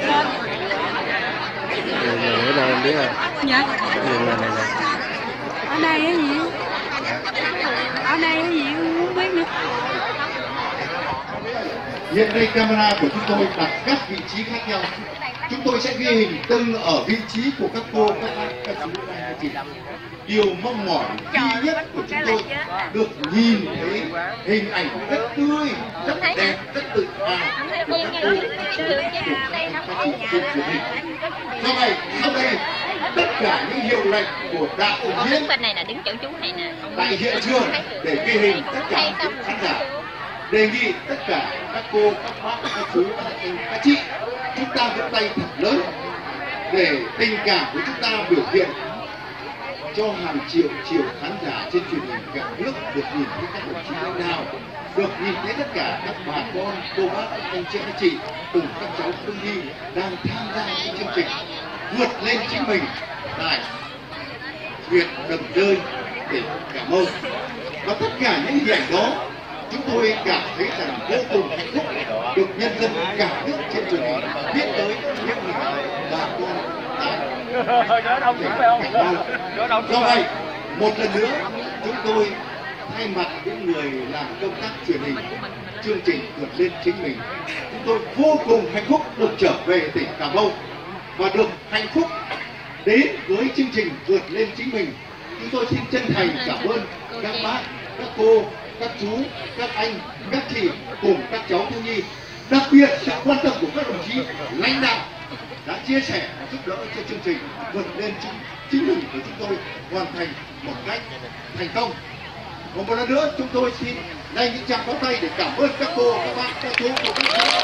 [SPEAKER 10] Bữa nào em biết rồi.
[SPEAKER 6] Dạ.
[SPEAKER 10] Này.
[SPEAKER 6] Ở đây cái gì? Ở đây cái gì không biết nữa.
[SPEAKER 4] Hiện nay camera của chúng tôi đặt các vị trí khác nhau. chúng tôi sẽ ghi hình từng ở vị trí của các cô, các bác, các chú, các chị. Điều mong mỏi duy nhất của chúng tôi được nhìn thấy hình ảnh rất tươi, rất đẹp, rất tự hào của các cô, các chú, các chị trên truyền hình. Do vậy, sau đây tất cả những hiệu lệnh của đạo diễn tại hiện trường để ghi hình tất cả những khán giả, đề nghị tất cả các cô, các bác, các chú, các chị, chúng ta vỗ tay thật lớn để tình cảm của chúng ta biểu hiện cho hàng triệu khán giả trên truyền hình cả nước được nhìn thấy các đồng chí lãnh đạo, được nhìn thấy tất cả các bà con, cô bác, anh chị, các chị cùng các cháu thương nhi đang tham gia cái chương trình vượt lên chính mình tại huyện Đầm Rơi, tỉnh Cà Mau. Và tất cả những hình ảnh đó chúng tôi cảm thấy rằng vô cùng hạnh phúc được nhân dân cả nước trên truyền hình biết tới những hình ảnh bà con tại tỉnh Cà Mau. Do vậy, một lần nữa chúng tôi thay mặt những người làm công tác truyền hình chương trình vượt lên chính mình, chúng tôi vô cùng hạnh phúc được trở về tỉnh Cà Mau và được hạnh phúc đến với chương trình vượt lên chính mình. Chúng tôi xin chân thành cảm ơn các bác, các cô, các chú, các anh, các chị cùng các cháu thiếu nhi, đặc biệt sự quan tâm của các đồng chí lãnh đạo đã chia sẻ và giúp đỡ cho chương trình vượt lên chính mình của chúng tôi hoàn thành một cách thành công. Và một lần nữa chúng tôi xin dành những tràng pháo tay để cảm ơn các cô, các bác, các chú của các cháu.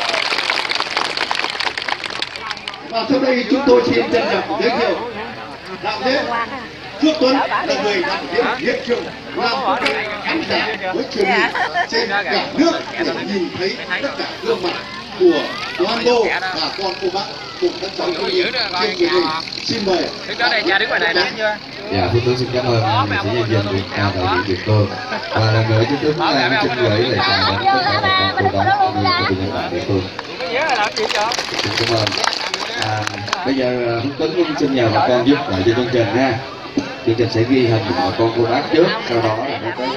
[SPEAKER 4] Và sau đây chúng tôi xin trân trọng giới thiệu đạo diễn Phước Tuấn là người đạo diễn hiện trường làm công tác khán giả với truyền hình trên cả nước để nhìn thấy tất cả gương mặt của toàn bộ bà con cô bác cùng các cháu thiếu nhi trên truyền hình. Xin mời.
[SPEAKER 10] Đứng đó đây, cha đứng ngoài này nè.
[SPEAKER 1] Dạ, Phước Tuấn xin cảm ơn nghệ sĩ nhân dân Việt Nam đạo diễn Việt Phương. Và lần nữa chúng tôi xin gửi lời chào đến tất cả bà con cô bác cũng như các nhân dân địa phương. Xin cảm ơn. Bây giờ Phước Tuấn cũng xin nhờ bà con giúp lại cho chương trình ha. Chương trình sẽ ghi hình bà con cô bác trước, sau đó là mới tới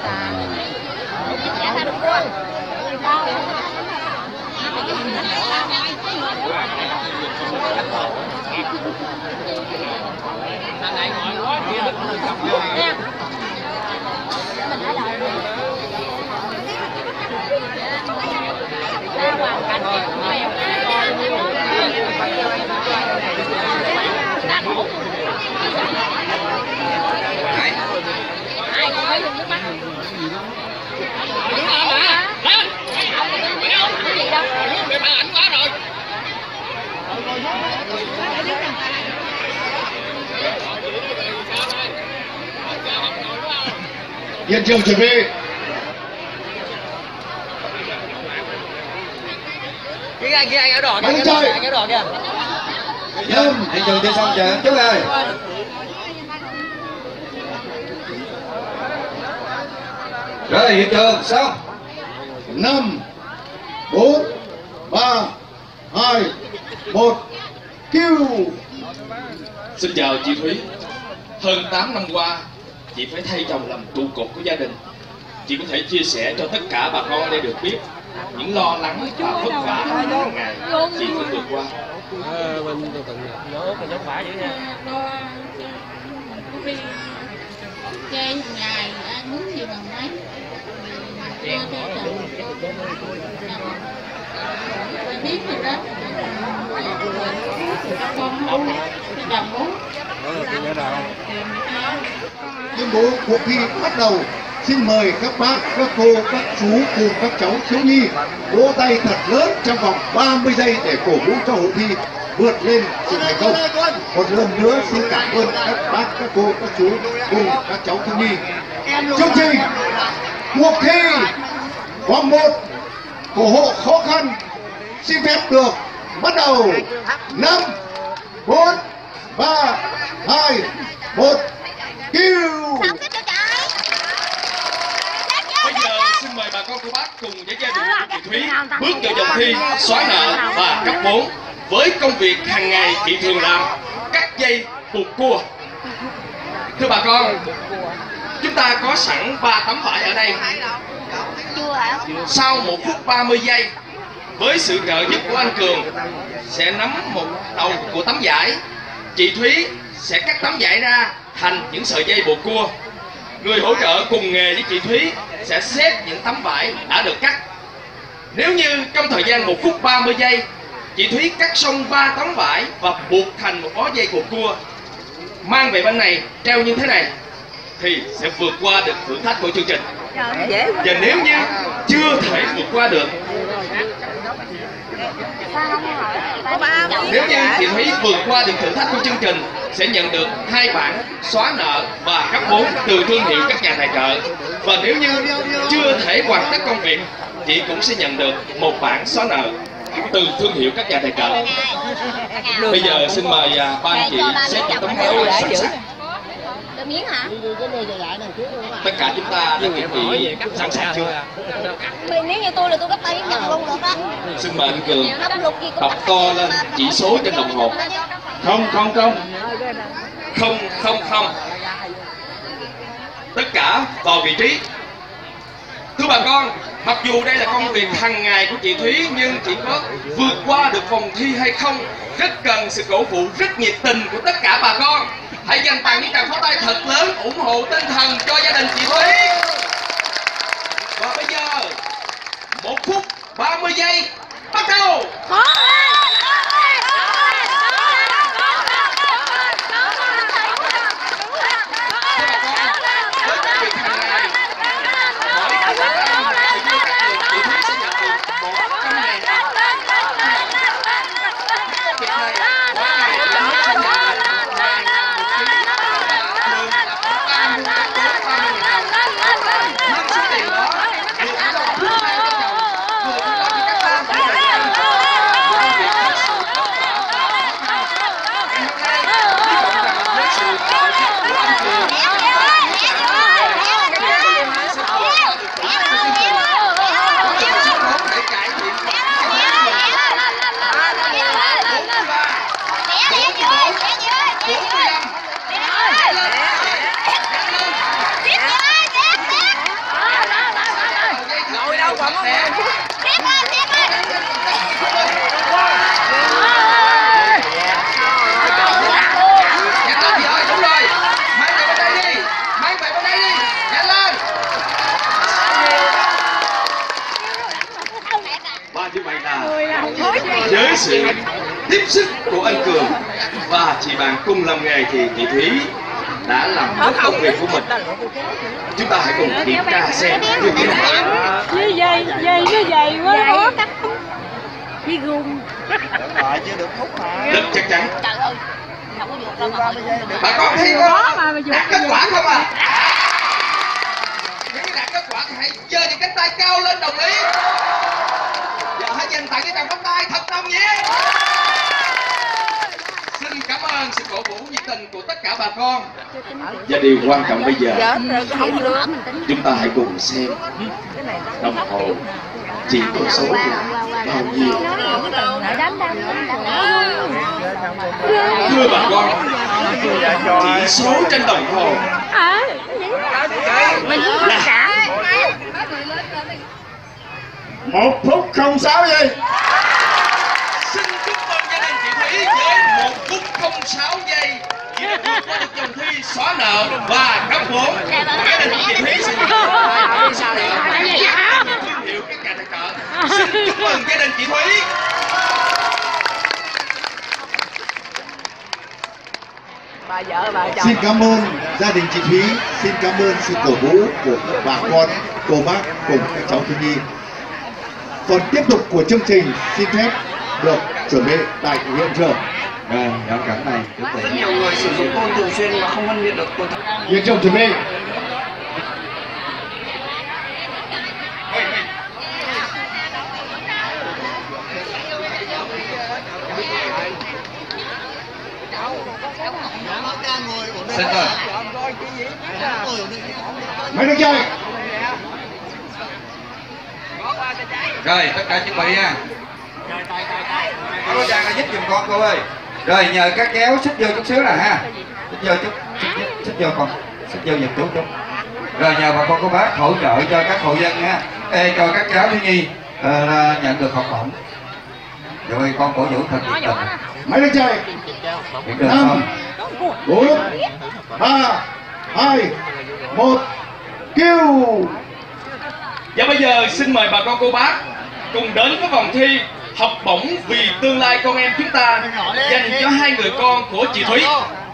[SPEAKER 4] Hiện trường chuẩn bị.
[SPEAKER 10] Kia anh áo đỏ kìa, anh áo đỏ kìa.
[SPEAKER 1] Nhâm, hiện trường chơi xong chưa? Chú ơi. Rồi hiện trường xong.
[SPEAKER 4] 5, 4, 3, 2, 1, kêu.
[SPEAKER 5] Xin chào chị Thúy. Hơn 8 năm qua, chị phải thay chồng làm trụ cột của gia đình. Chị có thể chia sẻ cho tất cả bà con ở đây được biết những lo lắng và vất vả hàng ngày chị phải vượt qua.
[SPEAKER 10] Mình từng nhớ cái vất vả dữ nha.
[SPEAKER 13] Chơi hàng ngày ăn uống gì bằng mấy. Biết rồi đó. Con muốn, chồng muốn.
[SPEAKER 4] Tuyên bố cuộc thi bắt đầu. Xin mời các bác, các cô, các chú cùng các cháu thiếu nhi vỗ tay thật lớn trong vòng 30 giây để cổ vũ cho hội thi vượt lên sự thành công. Một lần nữa xin cảm ơn các bác, các cô, các chú cùng các cháu thiếu nhi. Chương trình cuộc thi vòng 1 của hộ khó khăn xin phép được bắt đầu. 5, 4, 3, 2, 1, kêu.
[SPEAKER 5] Bây giờ xin mời bà con cô bác cùng với gia đình của chị Thúy bước vào vòng thi xóa nợ và cấp vốn với công việc hàng ngày chị thường làm, cắt dây buộc cua. Thưa bà con, chúng ta có sẵn 3 tấm vải ở đây. Sau 1 phút 30 giây với sự trợ giúp của anh Cường sẽ nắm một đầu của tấm vải. Chị Thúy sẽ cắt tấm vải ra thành những sợi dây buộc cua. Người hỗ trợ cùng nghề với chị Thúy sẽ xếp những tấm vải đã được cắt. Nếu như trong thời gian 1 phút 30 giây chị Thúy cắt xong 3 tấm vải và buộc thành một bó dây buộc cua, mang về bên này treo như thế này, thì sẽ vượt qua được thử thách của chương trình. Và nếu như chưa thể vượt qua được, nếu như chị Thúy vượt qua được thử thách của chương trình, sẽ nhận được 2 bản xóa nợ và cấp 4 từ thương hiệu các nhà tài trợ. Và nếu như chưa thể hoàn tất công việc, chị cũng sẽ nhận được 1 bản xóa nợ từ thương hiệu các nhà tài trợ. Bây giờ xin mời ba anh chị xếp những tấm vé sẵn sàng.
[SPEAKER 6] Miếng hả?
[SPEAKER 5] Tất cả chúng ta đã chuẩn bị sẵn sàng chưa?
[SPEAKER 6] Nếu như tôi là tôi gấp tay nhận luôn được đó.
[SPEAKER 5] Xin mời anh Cường đọc to lên chỉ số trên đồng hồ. 000. Tất cả vào vị trí. Thưa bà con, mặc dù đây là công việc hàng ngày của chị Thúy, nhưng chị có vượt qua được vòng thi hay không rất cần sự cổ vũ rất nhiệt tình của tất cả bà con. Hãy dành tặng những tràng pháo tay thật lớn ủng hộ tinh thần cho gia đình chị Thúy. Và bây giờ 1 phút 30 giây bắt đầu. Với sự tiếp sức của anh Cường và chị bạn cùng làm nghề thì chị Thúy đã làm tốt công việc của mình. Chúng ta hãy cùng kiểm tra xem như thế nào.
[SPEAKER 6] Như vậy quá cắt đi gùng.
[SPEAKER 5] Rất chắc chắn. Bà con thấy có đạt kết quả không à? Nếu đạt kết quả thì hãy giơ những cánh tay cao lên, đồng ý. Giờ hãy dành tặng cái tràng pháo tay thật nồng nhiệt. Xin cảm ơn sự cổ vũ nhiệt tình của tất cả bà con. Và điều quan trọng bây giờ, chúng ta hãy cùng xem đồng hồ chỉ có số bao nhiêu. Thưa bà con, chỉ số trên đồng hồ là
[SPEAKER 4] 1 phút 06 giây.
[SPEAKER 5] Xin chúc mừng gia đình chị Thúy với 1 phút 06 giây. Chị đã vượt qua được vòng thi xóa nợ và cấp 4. Gia đình chị Thúy sẽ được xóa nợ và thương hiệu các nhà tài trợ. Xin chúc mừng gia đình chị Thúy.
[SPEAKER 2] Bà vợ bà chồng.
[SPEAKER 4] Xin cảm ơn gia đình chị Thúy, xin cảm ơn sự cổ vũ của các bà con, cô bác cùng các cháu thiếu nhi. Phần tiếp tục của chương trình xin phép được chuẩn bị tại hiện trường.
[SPEAKER 1] Nhận cảnh này
[SPEAKER 10] Rất nhiều người sử dụng côn thường xuyên mà không phân biệt được côn.
[SPEAKER 4] Hiện trường chuẩn bị.
[SPEAKER 1] Xin rồi.
[SPEAKER 4] Mấy đứa chơi.
[SPEAKER 1] Rồi, tất cả chuẩn bị nha. Có chàng là giúp giùm con cô ơi. Rồi, nhờ các kéo xích vô chút xíu nè ha. Xích vô chút, xích vô con. Xích vô giùm chút. Rồi nhờ bà con cô bác hỗ trợ cho các hộ dân ha. Ê, cho các cháu thiếu nhi nhận được học bổng. Rồi con cổ vũ thật nhiệt tình.
[SPEAKER 4] Máy lên chạy. 5, 4, 3, 2, 1, kêu.
[SPEAKER 5] Và bây giờ xin mời bà con cô bác cùng đến với vòng thi học bổng vì tương lai con em chúng ta dành cho 2 người con của chị Thúy.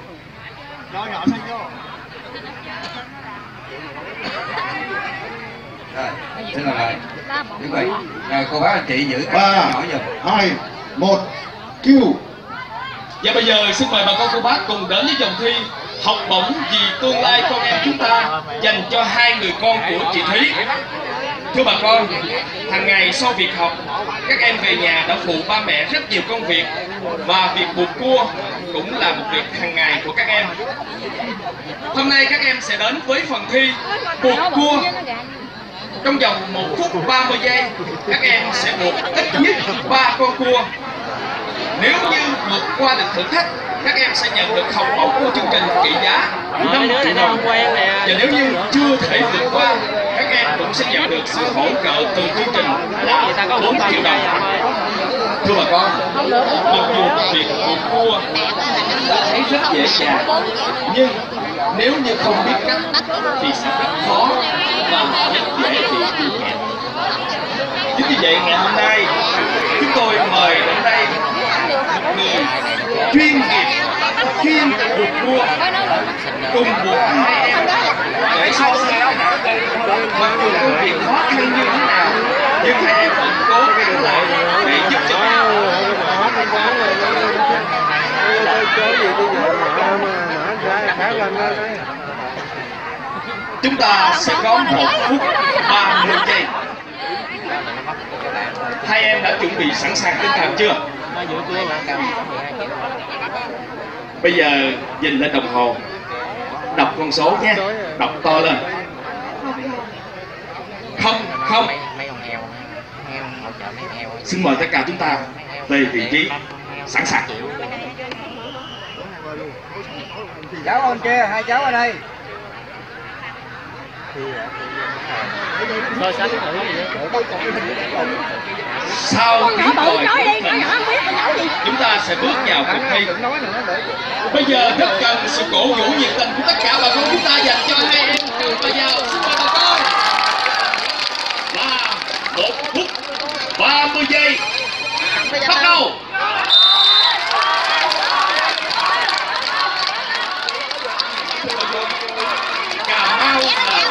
[SPEAKER 1] Rồi, xin mời lại. Như vậy, cô bác anh chị giữ
[SPEAKER 4] 3,
[SPEAKER 1] nhỏ giùm.
[SPEAKER 4] 2, 1, kêu.
[SPEAKER 5] Và bây giờ xin mời bà con cô bác cùng đến với vòng thi học bổng vì tương lai con em chúng ta dành cho 2 người con của chị Thúy. Thưa bà con, hàng ngày sau việc học, các em về nhà đã phụ ba mẹ rất nhiều công việc và việc buộc cua cũng là một việc hàng ngày của các em. Hôm nay các em sẽ đến với phần thi buộc cua. Trong vòng 1 phút 30 giây, các em sẽ buộc ít nhất 3 con cua. Nếu như vượt qua được thử thách, các em sẽ nhận được học bổng của chương trình trị giá 5 triệu đồng. Và nếu như chưa thể vượt qua, các em cũng sẽ nhận được sự hỗ trợ từ chương trình là 4 triệu đồng. Thưa bà con, mặc dù việc buộc cua thấy rất dễ dàng, nhưng nếu như không biết cách thì sẽ rất khó và rất dễ bị chua kẹt. Chính vì vậy ngày hôm nay chúng tôi mời đến đây một người chuyên nghiệp chuyên buộc cua cùng buộc 2 em để so sánh mặc dù công việc khó khăn như thế nào nhưng 2 em vẫn cố gắng lại để giúp cho nhau. Chúng ta sẽ có 1 phút 30 giây. 2 em đã chuẩn bị sẵn sàng tinh thần chưa? Bây giờ nhìn lên đồng hồ, đọc con số nha, đọc to lên. 0. Xin mời tất cả chúng ta về vị trí sẵn sàng.
[SPEAKER 10] Cháu bên kia, 2 cháu ở đây.
[SPEAKER 5] Sau tiếng còi chúng ta sẽ bước vào cuộc thi. Bây giờ rất cần sự cổ vũ nhiệt tình của tất cả bà con chúng ta dành cho 2 em trường và giàu. Xin mời bà con. Và 1 phút 30 giây bắt đầu. Cà Mau là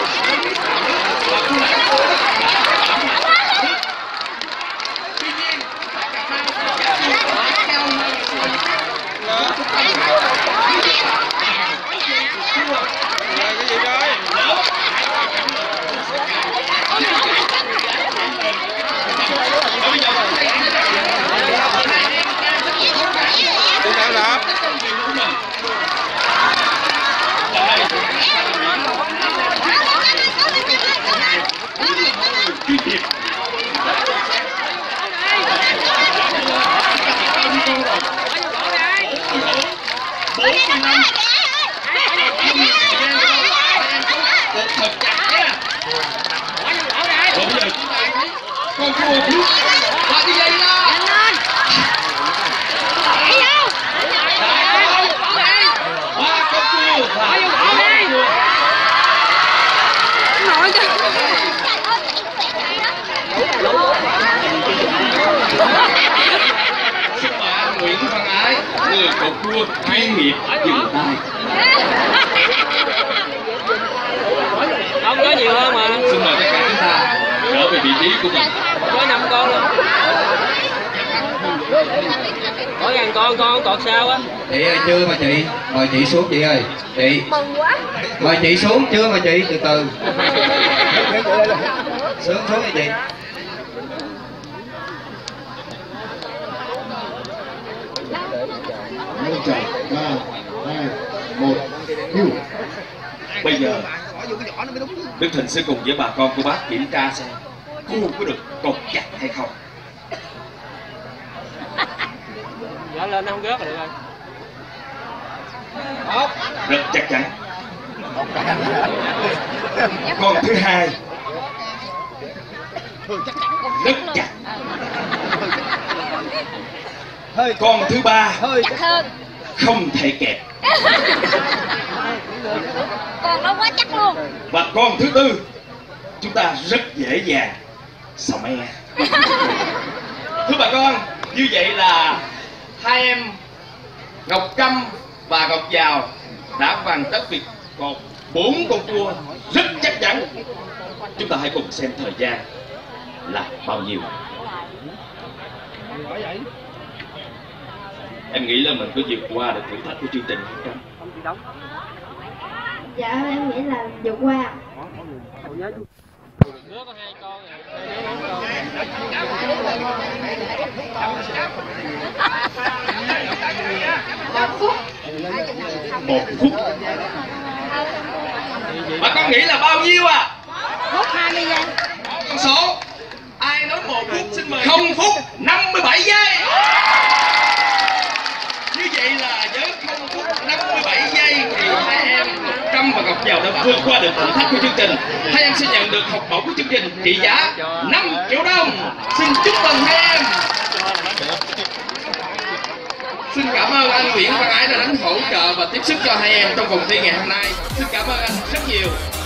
[SPEAKER 5] con cua trước và đi dây ra. Ba con cua và xin mời anh Nguyễn Văn Ái, người cột cua chuyên nghiệp dừng tay.
[SPEAKER 10] Không có nhiều hơn mà.
[SPEAKER 5] Xin mời tất cả chúng ta trở về vị trí của mình.
[SPEAKER 10] Có 5 con luôn. Có 1.000 con cột sao á.
[SPEAKER 1] Chị ơi chưa mà chị, mời chị xuống chị ơi. Chị mời chị xuống chưa mà chị, từ từ xuống nha chị.
[SPEAKER 4] Máy chạy. 3, 2, 1, kêu.
[SPEAKER 5] Bây giờ Đức Thịnh sẽ cùng với bà con cô bác kiểm tra xem cua có được cột chặt hay không.
[SPEAKER 10] Gỡ lên nó không rớt rồi được rồi.
[SPEAKER 5] Rất chắc chắn. Con thứ hai Rất chặt. Con thứ ba
[SPEAKER 6] chặt hơn,
[SPEAKER 5] không thể kẹp.
[SPEAKER 6] còn nó quá chắc luôn.
[SPEAKER 5] Và con thứ tư chúng ta rất dễ dàng xào me. Thưa bà con, như vậy là hai em Ngọc Trâm và Ngọc Giàu đã hoàn tất việc cột 4 con cua rất chắc chắn. Chúng ta hãy cùng xem thời gian là bao nhiêu. Em nghĩ là mình có vượt qua được thử thách của chương trình không Trâm?
[SPEAKER 3] Dạ em nghĩ là vượt qua.
[SPEAKER 5] Một phút. Bà con nghĩ là bao nhiêu à?
[SPEAKER 6] Phút 20 giây.
[SPEAKER 5] Con số. Ai nói 1 phút xin mời. 0 phút 57 giây. Như vậy là với 0 phút 57 giây thì hai em Trâm và Ngọc Giàu đã vượt qua được thử thách của chương trình. Hai em sẽ nhận được học bổng của chương trình trị giá 5 triệu đồng. Xin chúc mừng hai em. Xin cảm ơn anh Nguyễn Văn Ái đã đến hỗ trợ và tiếp sức cho hai em trong vòng thi ngày hôm nay. Xin cảm ơn anh rất nhiều.